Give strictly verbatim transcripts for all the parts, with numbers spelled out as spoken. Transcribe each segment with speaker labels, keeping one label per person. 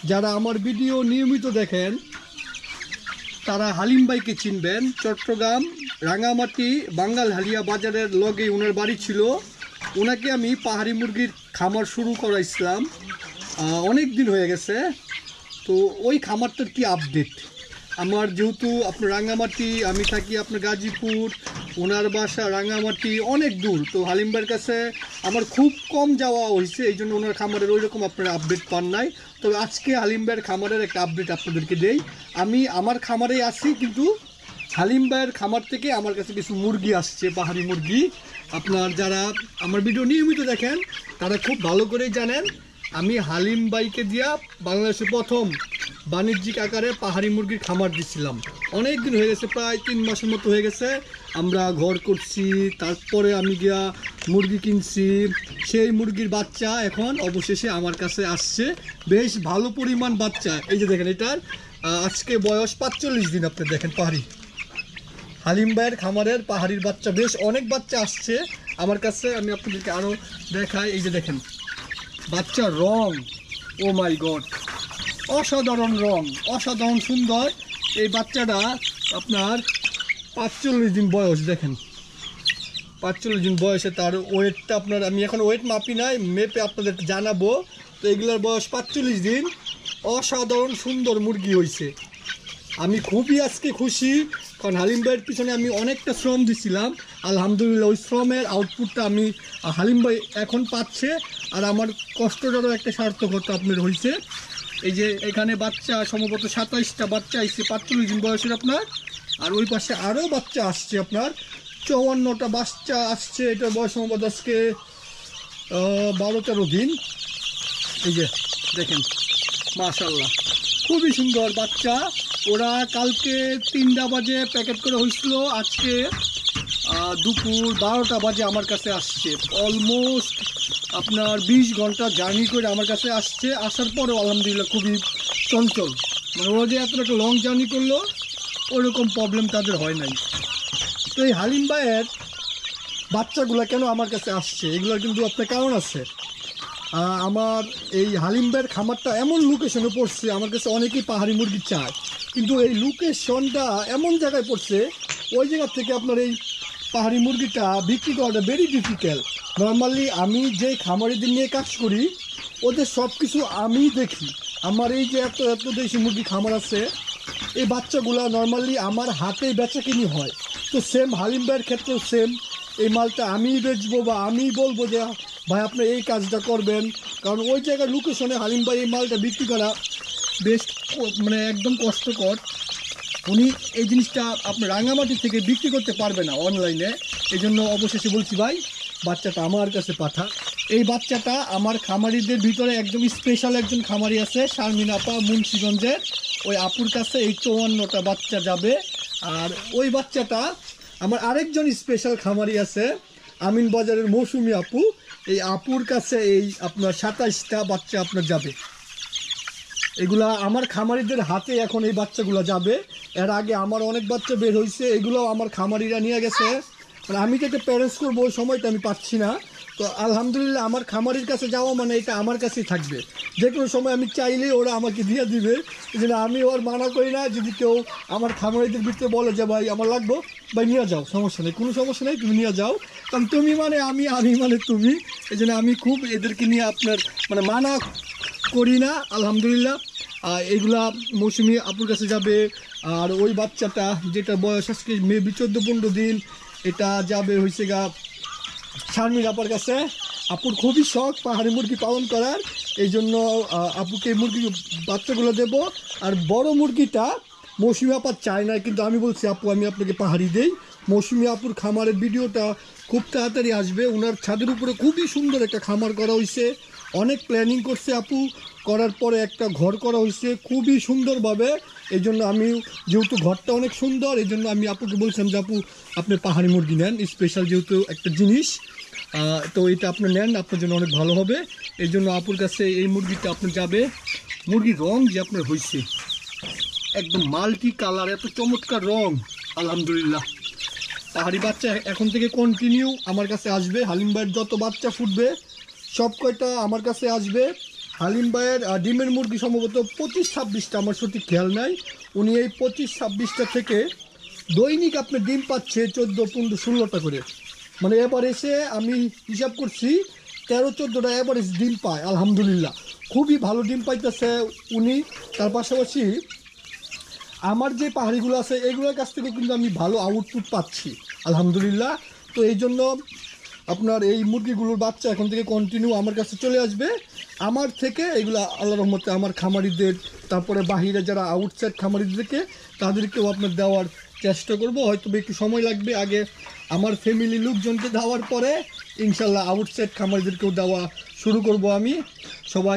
Speaker 1: যারা আমার ভিডিও নিয়মিত দেখেন তারা হালিম ভাইকে চিনবেন। চট্টগ্রাম রাঙামাটি বাঙ্গালহালিয়া বাজারের লগে ওনার বাড়ি ছিল। ওনাকে আমি পাহাড়ি মুরগির খামার শুরু করাইছিলাম, অনেক দিন হয়ে গেছে। তো ওই খামারটার কি আপডেট, আমার যেহেতু আপনার রাঙামাটি, আমি থাকি আপনার গাজীপুর, ওনার বাসা রাঙামাটি, অনেক দূর। তো হালিম ভাইয়ের কাছে আমার খুব কম যাওয়া হয়েছে, এই জন্য ওনার খামারের ওই রকম আপনারা আপডেট পান নাই। তবে আজকে হালিম ভাইয়ের খামারের একটা আপডেট আপনাদেরকে দেই। আমি আমার খামারেই আছি, কিন্তু হালিম ভাইয়ের খামার থেকে আমার কাছে কিছু মুরগি আসছে, পাহাড়ি মুরগি। আপনার যারা আমার ভিডিও নিয়মিত দেখেন তারা খুব ভালো করেই জানেন আমি হালিম ভাইকে দিয়া বাংলাদেশে প্রথম বাণিজ্যিক আকারে পাহাড়ি মুরগির খামার দিছিলাম। অনেক দিন হয়ে গেছে, প্রায় তিন মাসের মতো হয়ে গেছে। আমরা ঘর করছি, তারপরে আমি গিয়া মুরগি কিনছি। সেই মুরগির বাচ্চা এখন অবশেষে আমার কাছে আসছে, বেশ ভালো পরিমাণ বাচ্চা। এই যে দেখেন, এটার আজকে বয়স পাঁচচল্লিশ দিন। আপনি দেখেন পাহাড়ি হালিম ভাইয়ের খামারের পাহাড়ির বাচ্চা বেশ অনেক বাচ্চা আসছে আমার কাছে। আমি আপনাদেরকে আরও দেখাই। এই যে দেখেন বাচ্চার রং, ও মাই গড, অসাধারণ রং, অসাধারণ সুন্দর। এই বাচ্চাটা আপনার পাঁচচল্লিশ দিন বয়স। দেখেন পাঁচচল্লিশ দিন বয়সে তার ওয়েটটা আপনার, আমি এখন ওয়েট মাপি নাই, মেপে আপনাদের জানাবো। তো এগুলোর বয়স পাঁচচল্লিশ দিন। অসাধারণ সুন্দর মুরগি হয়েছে। আমি খুবই আজকে খুশি, কারণ হালিম ভাইয়ের পিছনে আমি অনেকটা শ্রম দিছিলাম। আলহামদুলিল্লাহ ওই শ্রমের আউটপুটটা আমি হালিম ভাই এখন পাচ্ছে, আর আমার কষ্টটারও একটা সার্থকতা আপনার হয়েছে। এই যে এখানে বাচ্চা সম্ভবত সাতাইশটা বাচ্চা আসছে পাঁচচল্লিশ দিন বয়সের আপনার, আর ওই পাশে আরও বাচ্চা আসছে আপনার চৌয়ান্নটা বাচ্চা আসছে। এটার বয়স সম্ভবত আজকে বারো তেরো দিন। এই যে দেখেন মাশাআল্লাহ খুবই সুন্দর বাচ্চা। ওরা কালকে তিনটা বাজে প্যাকেট করে হয়েছিল, আজকে দুপুর বারোটা বাজে আমার কাছে আসছে। অলমোস্ট আপনার বিশ ঘন্টা জার্নি করে আমার কাছে আসছে। আসার পরেও আলহামদুলিল্লাহ খুবই চঞ্চল, মানে ওরা যে এত একটা লং জার্নি করলো ওরকম প্রবলেম তাদের হয় নাই। তো এই হালিম ভাইয়ের বাচ্চাগুলো কেন আমার কাছে আসছে, এগুলোর কিন্তু আপনার কারণ আছে। আমার এই হালিম ভাইয়ের খামারটা এমন লোকেশনে পড়ছে, আমার কাছে অনেকেই পাহাড়ি মুরগি চায়, কিন্তু এই লোকেশনটা এমন জায়গায় পড়ছে ওই জায়গা থেকে আপনার এই পাহাড়ি মুরগিটা বিক্রি করাটা ভেরি ডিফিকাল্ট। নর্মালি আমি যে খামারিদের নিয়ে কাজ করি ওদের সব কিছু আমি দেখি। আমার এই যে এত এত দেশি মুরগি খামার আছে, এই বাচ্চাগুলো নর্মালি আমার হাতেই বেচা কিনি হয়। তো সেম হালিম ভাইয়ের ক্ষেত্রেও সেম, এই মালটা আমিই বেচবো বা আমিই বলবো যে ভাই আপনি এই কাজটা করবেন, কারণ ওই জায়গার লোকেশনে হালিম ভাই এই মালটা বিক্রি করা বেশ মানে একদম কষ্টকর। উনি এই জিনিসটা আপনার রাঙামাটি থেকে বিক্রি করতে পারবে না অনলাইনে, এই জন্য অবশেষে বলছি ভাই বাচ্চাটা আমার কাছে পাঠা। এই বাচ্চাটা আমার খামারিদের ভিতরে একদম স্পেশাল একজন খামারি আছে শারমিন আপা মুন্সিগঞ্জের, ওই আপুর কাছে এই চৌয়ান্নটা বাচ্চা যাবে। আর ওই বাচ্চাটা আমার আরেকজন স্পেশাল খামারি আছে আমিন বাজারের মৌসুমি আপু, এই আপুর কাছে এই আপনার সাতাইশটা বাচ্চা আপনার যাবে। এগুলা আমার খামারিদের হাতে এখন এই বাচ্চাগুলো যাবে। এর আগে আমার অনেক বাচ্চা বের হয়েছে, এগুলো আমার খামারিরা নিয়ে গেছে। মানে আমি যেটা প্যারেন্টস করবো ওই সময়টা আমি পাচ্ছি না। তো আলহামদুলিল্লাহ আমার খামারির কাছে যাওয়া মানে এটা আমার কাছেই থাকবে, যে কোনো সময় আমি চাইলেই ওরা আমাকে দিয়ে দিবে। এই জন্য আমি ওর মানা করি না। যদি কেউ আমার খামারিদের ভিতরে বলে যে ভাই আমার লাগবো, ভাই নিয়ে যাও, সমস্যা নেই, কোনো সমস্যা নেই, তুমি নিয়ে যাও, কারণ তুমি মানে আমি, আমি মানে তুমি। এই জন্য আমি খুব এদেরকে নিয়ে আপনার মানে মানা করি না। আলহামদুলিল্লাহ এগুলা মৌসুমি আপুর কাছে যাবে। আর ওই বাচ্চাটা যেটা বয়স আজকে মেবি চোদ্দো পনেরো দিন, এটা যাবে হয়েছে গা শারমিন আপার কাছে। আপুর খুবই শখ পাহাড়ি মুরগি পালন করার, এই জন্য আপুকে মুরগি বাচ্চাগুলো দেবো। আর বড় মুরগিটা মৌসুমি আপার চায় না, কিন্তু আমি বলছি আপু আমি আপনাকে পাহাড়ি দেই। মৌসুমি আপুর খামারের ভিডিওটা খুব তাড়াতাড়ি আসবে। ওনার ছাদের উপরে খুবই সুন্দর একটা খামার করা হয়েছে, অনেক প্ল্যানিং করছে আপু, করার পরে একটা ঘর করা হয়েছে খুবই সুন্দরভাবে। এই জন্য আমি যেহেতু ঘরটা অনেক সুন্দর, এই জন্য আমি আপুকে বলছিলাম যে আপু আপনি পাহাড়ি মুরগি নেন, স্পেশাল যেহেতু একটা জিনিস, তো এটা আপনি নেন, আপনার জন্য অনেক ভালো হবে। এই জন্য আপুর কাছে এই মুরগিটা আপনার যাবে। মুরগির রং যে আপনার হয়েছে একদম মাল্টি কালার, এত চমৎকার রং, আলহামদুলিল্লাহ। পাহাড়ি বাচ্চা এখন থেকে কন্টিনিউ আমার কাছে আসবে। হালিম ভাইয়ের যত বাচ্চা ফুটবে সব কয়টা আমার কাছে আসবে। হালিম ভাইয়ের ডিমের মুরগি সম্ভবত পঁচিশ ছাব্বিশটা, আমার সঠিক খেয়াল নাই। উনি এই পঁচিশ ছাব্বিশটা থেকে দৈনিক আপনি ডিম পাচ্ছে চোদ্দো পনেরো ষোলোটা করে, মানে এভারেজে আমি হিসাব করছি তেরো চোদ্দোটা এভারেজ ডিম পায় আলহামদুলিল্লাহ, খুবই ভালো ডিম পাইতেছে উনি। তার পাশাপাশি আমার যে পাহাড়িগুলো আছে এগুলোর কাছ থেকে কিন্তু আমি ভালো আউটপুট পাচ্ছি আলহামদুলিল্লাহ। তো এই জন্য আপনার এই মুরগিগুলোর বাচ্চা এখন থেকে কন্টিনিউ আমার কাছে চলে আসবে। আমার থেকে এগুলো আল্লাহর রহমতে আমার খামারিদের, তারপরে বাহিরে যারা আউটসাইড খামারিদেরকে তাদেরকেও আপনার দেওয়ার চেষ্টা করব। হয়তো একটু সময় লাগবে, আগে আমার ফ্যামিলি লোকজনকে দেওয়ার পরে ইনশাল্লাহ আউটসাইড খামারিদেরকেও দেওয়া শুরু করব আমি। সবাই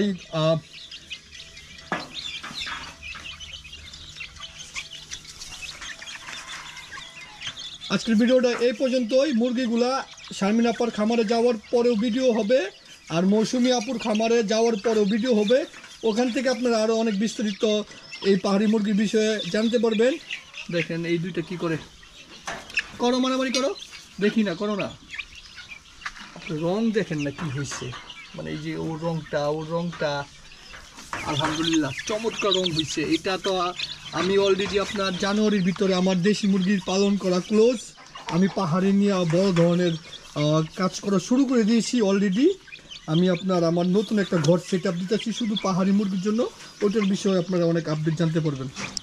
Speaker 1: আজকের ভিডিওটা এই পর্যন্তই। মুরগিগুলা শারমিন আপার খামারে যাওয়ার পরেও ভিডিও হবে, আর মৌসুমি আপুর খামারে যাওয়ার পরেও ভিডিও হবে। ওখান থেকে আপনারা আরও অনেক বিস্তারিত এই পাহাড়ি মুরগির বিষয়ে জানতে পারবেন। দেখেন এই দুইটা কি করে, করো মারামারি করো, দেখি না করো না। রং দেখেন না কি হয়েছে, মানে এই যে ওর রংটা ওর রংটা আলহামদুলিল্লাহ চমৎকার রং হয়েছে। এটা তো আমি অলরেডি আপনার জানুয়ারির ভিতরে আমার দেশি মুরগির পালন করা ক্লোজ, আমি পাহাড়ে নিয়ে বড় ধরনের কাজ করা শুরু করে দিয়েছি অলরেডি। আমি আপনার আমার নতুন একটা ঘর সেট আপ দিতেছি শুধু পাহাড়ি মুরগির জন্য, ওটার বিষয়ে আপনারা অনেক আপডেট জানতে পারবেন।